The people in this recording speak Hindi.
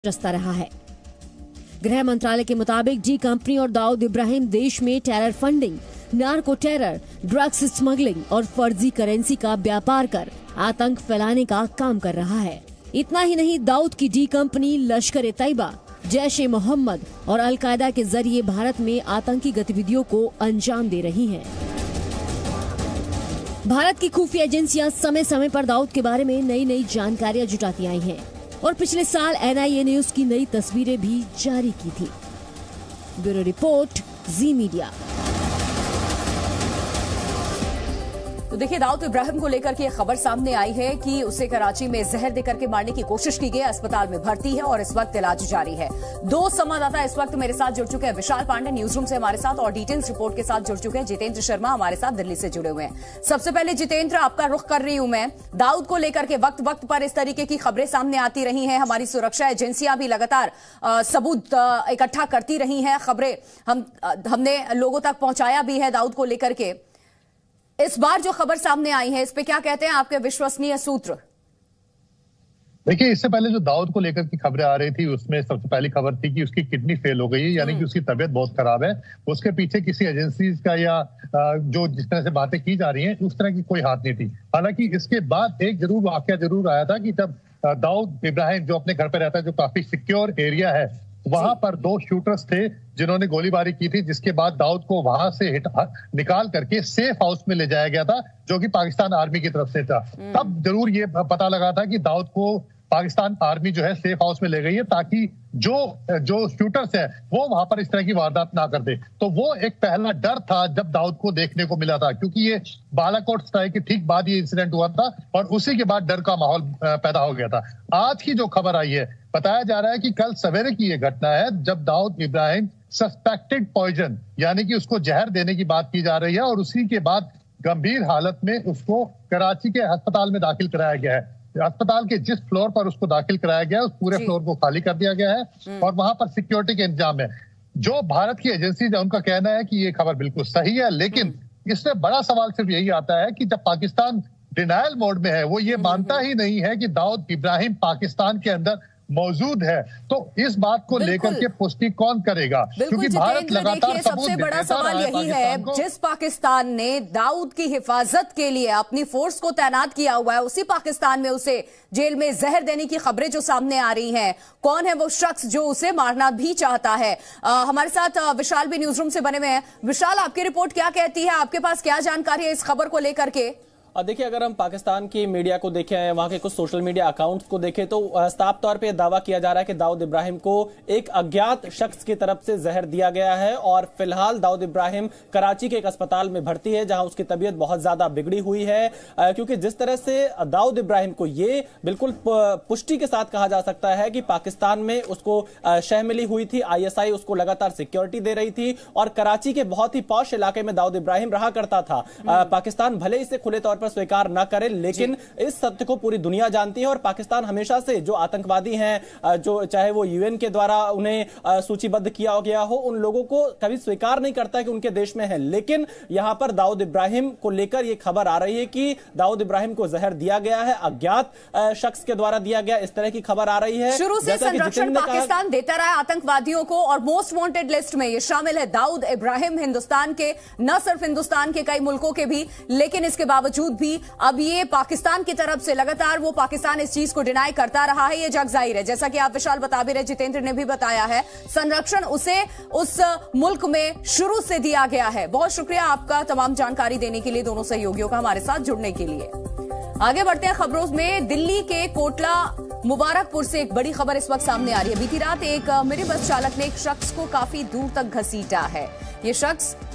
रस्ता रहा है। गृह मंत्रालय के मुताबिक डी कंपनी और दाऊद इब्राहिम देश में terror funding, narco terror, drugs smuggling और फर्जी करेंसी का व्यापार कर आतंक फैलाने का काम कर रहा है। इतना ही नहीं, दाऊद की डी कंपनी लश्कर-ए-तैयबा, जैश-ए-मोहम्मद और अल-कायदा के जरिए भारत में आतंकी गतिविधियों को अंजाम दे रही हैं। भारत की खुफिया एजेंसियां समय समय पर दाऊद के बारे में नई नई जानकारियां जुटाती आई हैं और पिछले साल NIA न्यूज की नई तस्वीरें भी जारी की थी। Bureau report, Zee media. तो देखिए, दाऊद इब्राहिम को लेकर के खबर सामने आई है कि उसे कराची में जहर देकर के मारने की कोशिश की गई। अस्पताल में भर्ती है और इस वक्त इलाज जारी है। दो संवाददाता इस वक्त मेरे साथ जुड़ चुके हैं। विशाल पांडे न्यूज रूम से हमारे साथ और डिटेल्स रिपोर्ट के साथ जुड़ चुके हैं जितेंद्र शर्मा हमारे साथ दिल्ली से जुड़े हुए हैं। सबसे पहले जितेंद्र, आपका रुख कर रही हूं मैं। दाऊद को लेकर के वक्त वक्त पर इस तरीके की खबरें सामने आती रही हैं। हमारी सुरक्षा एजेंसियां भी लगातार सबूत इकट्ठा करती रही हैं। खबरें हमने लोगों तक पहुंचाया भी है दाऊद को लेकर के। इस बार जो खबर सामने आई है, इस पे क्या कहते हैं आपके विश्वसनीय सूत्र? देखिए, इससे पहले जो दाऊद को लेकर की खबरें आ रही थी, उसमें सबसे पहली खबर थी कि उसकी किडनी फेल हो गई है, यानी कि उसकी तबीयत बहुत खराब है। उसके पीछे किसी एजेंसी का या जो जिस तरह से बातें की जा रही हैं, उस तरह की कोई हाथ नहीं थी। हालांकि इसके बाद एक वाकया जरूर आया था कि जब दाऊद इब्राहिम जो अपने घर पे रहता है, जो काफी सिक्योर एरिया है, वहां पर दो शूटर्स थे जिन्होंने गोलीबारी की थी, जिसके बाद दाऊद को वहां से निकाल करके सेफ हाउस में ले जाया गया था, जो कि पाकिस्तान आर्मी की तरफ से था। तब जरूर ये पता लगा था कि दाऊद को पाकिस्तान आर्मी जो है सेफ हाउस में ले गई है, ताकि जो शूटर्स है वो वहां पर इस तरह की वारदात ना कर दे। तो वो एक पहला डर था जब दाऊद को देखने को मिला था, क्योंकि ये बालाकोट स्ट्राइक के ठीक बाद ये इंसिडेंट हुआ था और उसी के बाद डर का माहौल पैदा हो गया था। आज की जो खबर आई है, बताया जा रहा है कि कल सवेरे की ये घटना है जब दाऊद इब्राहिम सस्पेक्टेड पॉइजन, यानी कि उसको जहर देने की बात की जा रही है, और उसी के बाद गंभीर हालत में उसको कराची के अस्पताल में दाखिल कराया गया है। अस्पताल के जिस फ्लोर पर उसको दाखिल कराया गया है, उस पूरे फ्लोर को खाली कर दिया गया है और वहां पर सिक्योरिटी के इंतजाम है। जो भारत की एजेंसीज है, उनका कहना है कि ये खबर बिल्कुल सही है, लेकिन इसमें बड़ा सवाल सिर्फ यही आता है कि जब पाकिस्तान डिनायल मोड में है, वो ये मानता ही नहीं है कि दाऊद इब्राहिम पाकिस्तान के अंदर मौजूद है, तो इस बात को लेकर के पुष्टि कौन करेगा? क्योंकि भारत लगातार सबसे बड़ा सवाल यही है, जिस पाकिस्तान ने दाऊद की हिफाजत के लिए अपनी फोर्स को तैनात किया हुआ है, उसी पाकिस्तान में उसे जेल में जहर देने की खबरें जो सामने आ रही हैं, कौन है वो शख्स जो उसे मारना भी चाहता है? हमारे साथ विशाल भी न्यूज रूम से बने हुए हैं। विशाल, आपकी रिपोर्ट क्या कहती है? आपके पास क्या जानकारी है इस खबर को लेकर के? देखिए, अगर हम पाकिस्तान की मीडिया को देखें, वहां के कुछ सोशल मीडिया अकाउंट्स को देखें, तो साफ तौर पे दावा किया जा रहा है कि दाऊद इब्राहिम को एक अज्ञात शख्स की तरफ से जहर दिया गया है और फिलहाल दाऊद इब्राहिम कराची के एक अस्पताल में भर्ती है, जहां उसकी तबीयत बहुत ज्यादा बिगड़ी हुई है। क्योंकि जिस तरह से दाऊद इब्राहिम को ये बिल्कुल पुष्टि के साथ कहा जा सकता है कि पाकिस्तान में उसको शह मिली हुई थी, ISI उसको लगातार सिक्योरिटी दे रही थी और कराची के बहुत ही पॉश इलाके में दाऊद इब्राहिम रहा करता था। पाकिस्तान भले इसे खुले तौर पर स्वीकार न करे, लेकिन इस सत्य को पूरी दुनिया जानती है और पाकिस्तान हमेशा से जो आतंकवादी हैं, जो चाहे वो UN के द्वारा उन्हें सूचीबद्ध किया गया हो, उन लोगों को कभी स्वीकार नहीं करता कि उनके देश में है। लेकिन यहां पर दाऊद इब्राहिम को लेकर यह खबर आ रही है कि दाऊद इब्राहिम को जहर दिया गया है, अज्ञात शख्स के द्वारा दिया गया, इस तरह की खबर आ रही है। शुरू से संरक्षण पाकिस्तान देता रहा आतंकवादियों को और मोस्ट वांटेड लिस्ट में ये शामिल है दाऊद इब्राहिम, हिंदुस्तान के, न सिर्फ हिंदुस्तान के, कई मुल्कों के भी। लेकिन इसके बावजूद भी अब ये पाकिस्तान की तरफ से लगातार वो पाकिस्तान इस चीज को डिनाई करता रहा है, ये जग जाहिर है। जैसा कि आप विशाल बता भी रहे, जितेंद्र ने भी बताया है, संरक्षण उसे उस मुल्क में शुरू से दिया गया है। बहुत शुक्रिया आपका तमाम जानकारी देने के लिए, दोनों सहयोगियों का हमारे साथ जुड़ने के लिए। आगे बढ़ते हैं खबरों में। दिल्ली के कोटला मुबारकपुर से एक बड़ी खबर इस वक्त सामने आ रही है। बीती रात एक मिनी बस चालक ने एक शख्स को काफी दूर तक घसीटा है। ये शख्स